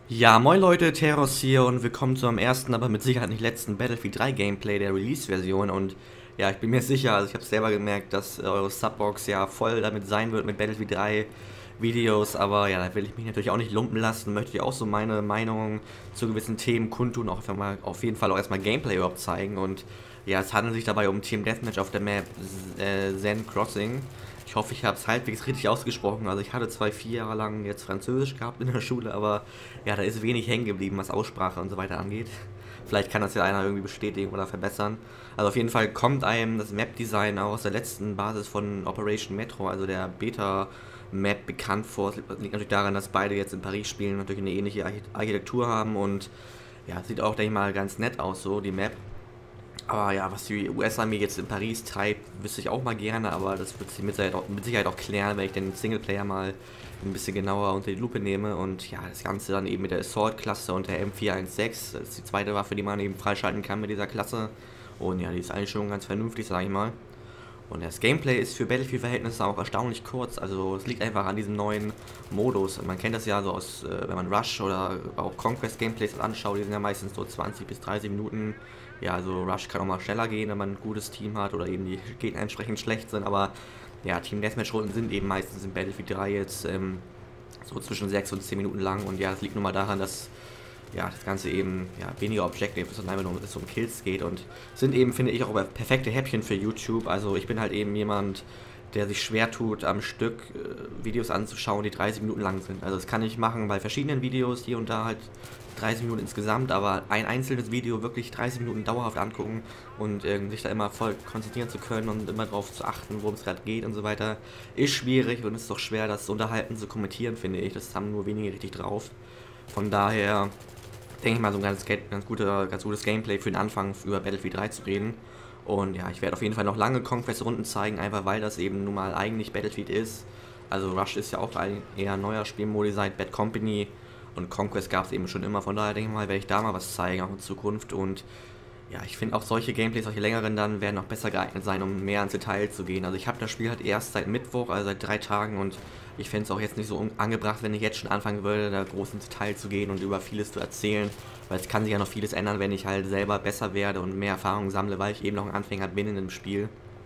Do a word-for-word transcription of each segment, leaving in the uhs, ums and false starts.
Ja, moin Leute, Teros hier und willkommen zu meinem ersten, aber mit Sicherheit nicht letzten Battlefield drei Gameplay der Release-Version. Und ja, ich bin mir sicher, also ich habe selber gemerkt, dass äh, eure Subbox ja voll damit sein wird mit Battlefield drei Videos, aber ja, da will ich mich natürlich auch nicht lumpen lassen, möchte ich auch so meine Meinung zu gewissen Themen kundtun, auch einfach mal auf jeden Fall auch erstmal Gameplay überhaupt zeigen. Und ja, es handelt sich dabei um Team Deathmatch auf der Map äh, Zen Crossing. Ich hoffe, ich habe es halbwegs richtig ausgesprochen. Also ich hatte zwar vier Jahre lang jetzt Französisch gehabt in der Schule, aber ja, da ist wenig hängen geblieben, was Aussprache und so weiter angeht. Vielleicht kann das ja einer irgendwie bestätigen oder verbessern. Also auf jeden Fall kommt einem das Map-Design auch aus der letzten Basis von Operation Metro, also der Beta-Map, bekannt vor. Es liegt natürlich daran, dass beide jetzt in Paris spielen und natürlich eine ähnliche Architektur haben und ja, sieht auch, denke ich mal, ganz nett aus, so die Map. Aber ja, was die U S-Armee jetzt in Paris treibt, wüsste ich auch mal gerne, aber das wird sich mit Sicherheit auch, mit Sicherheit auch klären, wenn ich den Singleplayer mal ein bisschen genauer unter die Lupe nehme. Und ja, das Ganze dann eben mit der Assault-Klasse und der M vier sechzehn. Das ist die zweite Waffe, die man eben freischalten kann mit dieser Klasse. Und ja, die ist eigentlich schon ganz vernünftig, sage ich mal. Und das Gameplay ist für Battlefield-Verhältnisse auch erstaunlich kurz. Also es liegt einfach an diesem neuen Modus. Man kennt das ja so aus, äh, wenn man Rush oder auch Conquest-Gameplays anschaut, die sind ja meistens so zwanzig bis dreißig Minuten. Ja, also Rush kann auch mal schneller gehen, wenn man ein gutes Team hat oder eben die Gegner entsprechend schlecht sind. Aber ja, Team Deathmatch-Runden sind eben meistens in Battlefield drei jetzt ähm, so zwischen sechs und zehn Minuten lang. Und ja, das liegt nur mal daran, dass ja, das Ganze eben ja, weniger Objective ist und einfach nur es um Kills geht und sind eben, finde ich, auch perfekte Häppchen für YouTube. Also ich bin halt eben jemand, der sich schwer tut, am Stück äh, Videos anzuschauen, die dreißig Minuten lang sind. Also das kann ich machen bei verschiedenen Videos, hier und da halt dreißig Minuten insgesamt, aber ein einzelnes Video wirklich dreißig Minuten dauerhaft angucken und äh, sich da immer voll konzentrieren zu können und immer darauf zu achten, worum es gerade geht und so weiter, ist schwierig und es ist doch schwer, das unterhalten zu kommentieren, finde ich. Das haben nur wenige richtig drauf. Von daher denke ich mal, so ein ganz, ganz, guter, ganz gutes Gameplay für den Anfang über Battlefield drei zu reden. Und ja, ich werde auf jeden Fall noch lange Conquest-Runden zeigen, einfach weil das eben nun mal eigentlich Battlefield ist. Also Rush ist ja auch ein eher neuer Spielmodi seit Bad Company und Conquest gab es eben schon immer. Von daher denke ich mal, werde ich da mal was zeigen, auch in Zukunft. Und ja, ich finde auch solche Gameplays, solche längeren dann, werden noch besser geeignet sein, um mehr ins Detail zu gehen. Also ich habe das Spiel halt erst seit Mittwoch, also seit drei Tagen und ich fände es auch jetzt nicht so angebracht, wenn ich jetzt schon anfangen würde, da groß ins Detail zu gehen und über vieles zu erzählen, weil es kann sich ja noch vieles ändern, wenn ich halt selber besser werde und mehr Erfahrung sammle, weil ich eben noch ein Anfänger bin in dem Spiel.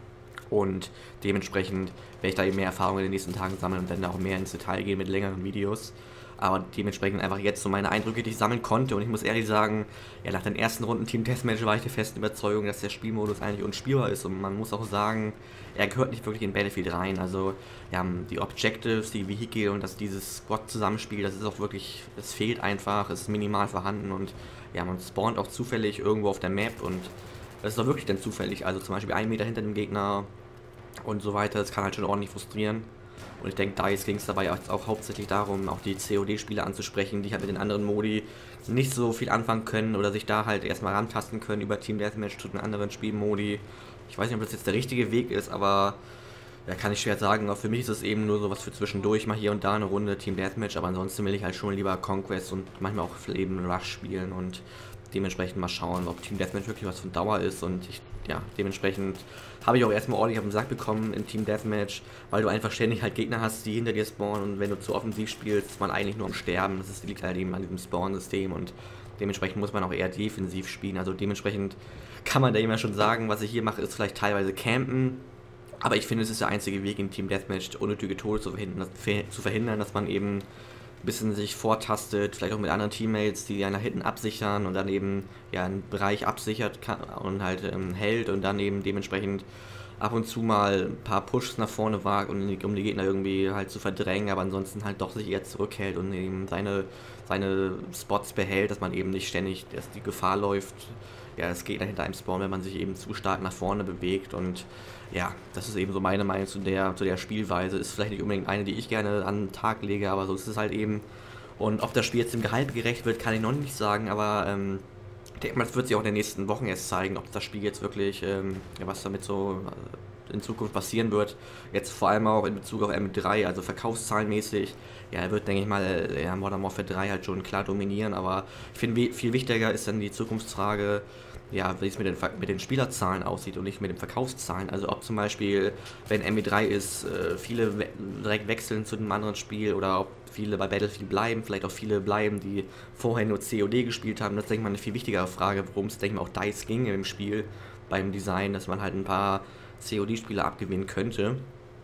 Und dementsprechend werde ich da eben mehr Erfahrung in den nächsten Tagen sammeln und dann auch mehr ins Detail gehen mit längeren Videos. Aber dementsprechend einfach jetzt so meine Eindrücke, die ich sammeln konnte. Und ich muss ehrlich sagen, ja, nach den ersten Runden Team Deathmatch war ich der festen Überzeugung, dass der Spielmodus eigentlich unspielbar ist. Und man muss auch sagen, er gehört nicht wirklich in Battlefield rein. Also, ja, die Objectives, die Vehikel und das, dieses Squad-Zusammenspiel, das ist auch wirklich, es fehlt einfach, es ist minimal vorhanden. Und ja, man spawnt auch zufällig irgendwo auf der Map. Und das ist auch wirklich dann zufällig. Also zum Beispiel einen Meter hinter dem Gegner und so weiter. Das kann halt schon ordentlich frustrieren. Und ich denke, da jetzt ging es dabei auch hauptsächlich darum, auch die C O D-Spieler anzusprechen, die halt mit den anderen Modi nicht so viel anfangen können oder sich da halt erstmal rantasten können über Team Deathmatch zu den anderen Spielmodi. Ich weiß nicht, ob das jetzt der richtige Weg ist, aber da kann ich schwer sagen. Auch für mich ist es eben nur so was für zwischendurch, mal hier und da eine Runde Team Deathmatch, aber ansonsten will ich halt schon lieber Conquest und manchmal auch eben Rush spielen und dementsprechend mal schauen, ob Team Deathmatch wirklich was von Dauer ist und ich, ja, dementsprechend habe ich auch erstmal ordentlich auf den Sack bekommen in Team Deathmatch, weil du einfach ständig halt Gegner hast, die hinter dir spawnen und wenn du zu offensiv spielst, ist man eigentlich nur am Sterben. Das ist, liegt halt eben an diesem Spawn-System und dementsprechend muss man auch eher defensiv spielen. Also dementsprechend kann man da immer schon sagen, was ich hier mache, ist vielleicht teilweise campen, aber ich finde, es ist der einzige Weg in Team Deathmatch unnötige Tode zu verhindern, zu verhindern, dass man eben bisschen sich vortastet, vielleicht auch mit anderen Teammates, die einen nach hinten absichern und dann eben ja einen Bereich absichert kann und halt ähm, hält und dann eben dementsprechend ab und zu mal ein paar Pushs nach vorne wagt, um die, um die Gegner irgendwie halt zu verdrängen, aber ansonsten halt doch sich eher zurückhält und eben seine, seine Spots behält, dass man eben nicht ständig dass die Gefahr läuft, ja, das Gegner hinter einem Spawn, wenn man sich eben zu stark nach vorne bewegt und ja, das ist eben so meine Meinung zu der, zu der Spielweise. Ist vielleicht nicht unbedingt eine, die ich gerne an den Tag lege, aber so ist es halt eben. Und ob das Spiel jetzt dem Gehalt gerecht wird, kann ich noch nicht sagen, aber ähm, ich denke mal, das wird sich auch in den nächsten Wochen erst zeigen, ob das Spiel jetzt wirklich, ähm, ja, was damit so in Zukunft passieren wird. Jetzt vor allem auch in Bezug auf M drei, also verkaufszahlenmäßig. Ja, er wird, denke ich mal, ja, Modern Warfare drei halt schon klar dominieren, aber ich finde, viel wichtiger ist dann die Zukunftsfrage, ja, wie es mit den, mit den Spielerzahlen aussieht und nicht mit den Verkaufszahlen. Also ob zum Beispiel, wenn M W drei ist, äh, viele we direkt wechseln zu einem anderen Spiel oder ob viele bei Battlefield bleiben, vielleicht auch viele bleiben, die vorher nur C O D gespielt haben. Das ist, denke ich mal, eine viel wichtigere Frage, worum es, denke ich mal, auch DICE ging im Spiel, beim Design, dass man halt ein paar C O D-Spiele abgewinnen könnte.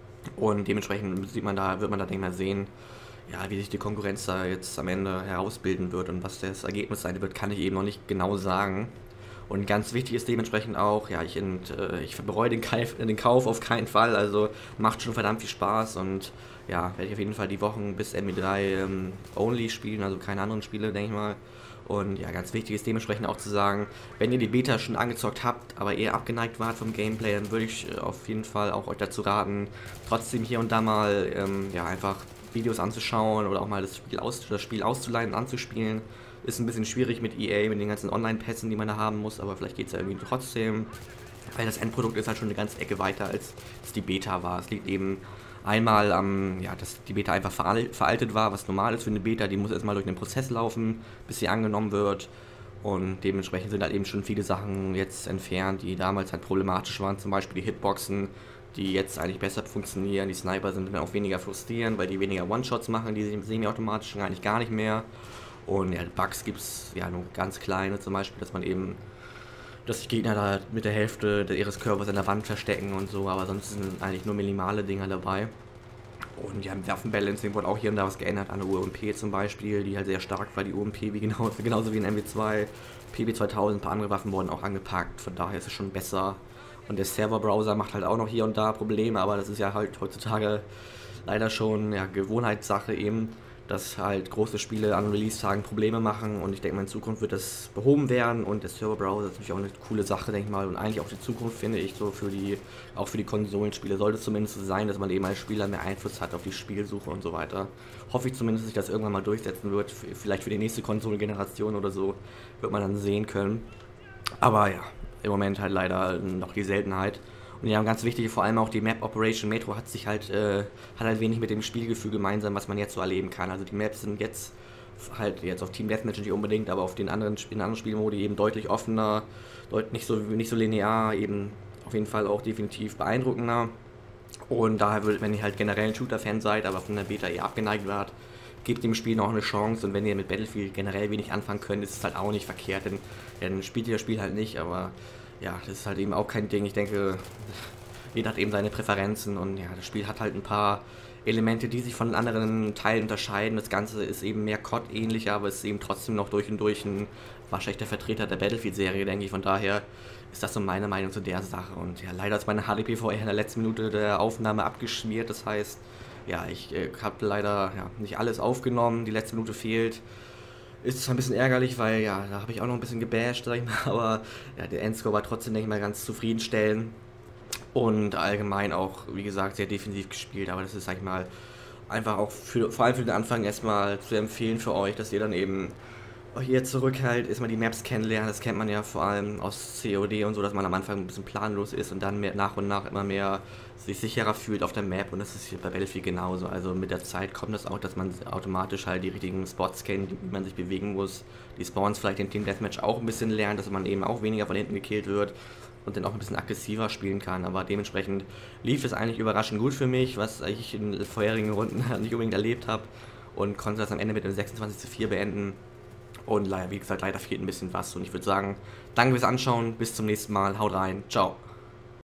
Und dementsprechend sieht man da, wird man da, denke ich mal, sehen, ja, wie sich die Konkurrenz da jetzt am Ende herausbilden wird und was das Ergebnis sein wird, kann ich eben noch nicht genau sagen. Und ganz wichtig ist dementsprechend auch, ja, ich, ent, äh, ich bereue den, Kauf, den Kauf auf keinen Fall, also macht schon verdammt viel Spaß und ja, werde ich auf jeden Fall die Wochen bis M W drei ähm, only spielen, also keine anderen Spiele, denke ich mal. Und ja, ganz wichtig ist dementsprechend auch zu sagen, wenn ihr die Beta schon angezockt habt, aber eher abgeneigt wart vom Gameplay, dann würde ich auf jeden Fall auch euch dazu raten, trotzdem hier und da mal ähm, ja, einfach Videos anzuschauen oder auch mal das Spiel, aus, das Spiel auszuleihen und anzuspielen. Ist ein bisschen schwierig mit E A, mit den ganzen Online-Pässen, die man da haben muss, aber vielleicht geht es ja irgendwie trotzdem. Weil das Endprodukt ist halt schon eine ganze Ecke weiter, als es die Beta war. Es liegt eben einmal am, ja, dass die Beta einfach veraltet war, was normal ist für eine Beta. Die muss erstmal durch einen Prozess laufen, bis sie angenommen wird. Und dementsprechend sind halt eben schon viele Sachen jetzt entfernt, die damals halt problematisch waren. Zum Beispiel die Hitboxen, die jetzt eigentlich besser funktionieren. Die Sniper sind dann auch weniger frustrierend, weil die weniger One-Shots machen, die semi-automatischen eigentlich gar nicht mehr. Und ja, Bugs gibt es ja nur ganz kleine, zum Beispiel, dass man eben, dass die Gegner da mit der Hälfte ihres Körpers in der Wand verstecken und so, aber sonst sind eigentlich nur minimale Dinger dabei. Und ja, im Waffenbalancing wurde auch hier und da was geändert, an der U M P zum Beispiel, die halt sehr stark war, die U M P, wie genau, genauso wie in M W zwei, P B zweitausend, ein paar andere Waffen wurden auch angepackt, von daher ist es schon besser. Und der Serverbrowser macht halt auch noch hier und da Probleme, aber das ist ja halt heutzutage leider schon ja, Gewohnheitssache eben, dass halt große Spiele an Release-Tagen Probleme machen und ich denke mal in Zukunft wird das behoben werden und der Serverbrowser ist natürlich auch eine coole Sache, denke ich mal, und eigentlich auch die Zukunft finde ich so für die, auch für die Konsolenspiele sollte es zumindest so sein, dass man eben als Spieler mehr Einfluss hat auf die Spielsuche und so weiter. Hoffe ich zumindest, dass sich das irgendwann mal durchsetzen wird, vielleicht für die nächste Konsolengeneration oder so, wird man dann sehen können. Aber ja, im Moment halt leider noch die Seltenheit. Und ja, ganz wichtig, vor allem auch die Map Operation Metro hat sich halt, äh, hat halt wenig mit dem Spielgefühl gemeinsam, was man jetzt so erleben kann. Also die Maps sind jetzt halt jetzt auf Team Deathmatch nicht unbedingt, aber auf den anderen, in anderen Spielmodi eben deutlich offener, deut nicht so, nicht so linear, eben auf jeden Fall auch definitiv beeindruckender. Und daher würde, wenn ihr halt generell ein Shooter-Fan seid, aber von der Beta eher abgeneigt wart, gebt dem Spiel noch eine Chance und wenn ihr mit Battlefield generell wenig anfangen könnt, ist es halt auch nicht verkehrt, denn dann spielt ihr das Spiel halt nicht, aber ja, das ist halt eben auch kein Ding. Ich denke, jeder hat eben seine Präferenzen und ja, das Spiel hat halt ein paar Elemente, die sich von anderen Teilen unterscheiden. Das Ganze ist eben mehr C O D-ähnlich, aber es ist eben trotzdem noch durch und durch ein waschechter Vertreter der Battlefield-Serie, denke ich. Von daher ist das so meine Meinung zu der Sache. Und ja, leider ist meine H D P V R in der letzten Minute der Aufnahme abgeschmiert. Das heißt, ja, ich äh, habe leider ja, nicht alles aufgenommen. Die letzte Minute fehlt. Ist zwar ein bisschen ärgerlich, weil ja, da habe ich auch noch ein bisschen gebasht, sag ich mal, aber ja, der Endscore war trotzdem, denke ich mal, ganz zufriedenstellend und allgemein auch, wie gesagt, sehr defensiv gespielt, aber das ist, sag ich mal, einfach auch für, vor allem für den Anfang erstmal zu empfehlen für euch, dass ihr dann eben hier zurückhält, erstmal die Maps kennenlernen, das kennt man ja vor allem aus C O D und so, dass man am Anfang ein bisschen planlos ist und dann mehr, nach und nach immer mehr sich sicherer fühlt auf der Map und das ist hier bei Battlefield genauso, also mit der Zeit kommt das auch, dass man automatisch halt die richtigen Spots kennt, wie man sich bewegen muss, die Spawns vielleicht im Team Deathmatch auch ein bisschen lernt, dass man eben auch weniger von hinten gekillt wird und dann auch ein bisschen aggressiver spielen kann, aber dementsprechend lief es eigentlich überraschend gut für mich, was ich in vorherigen Runden nicht unbedingt erlebt habe und konnte das am Ende mit einem sechsundzwanzig zu vier beenden. Und leider, wie gesagt, leider fehlt ein bisschen was. Und ich würde sagen, danke fürs Anschauen, bis zum nächsten Mal, haut rein, ciao.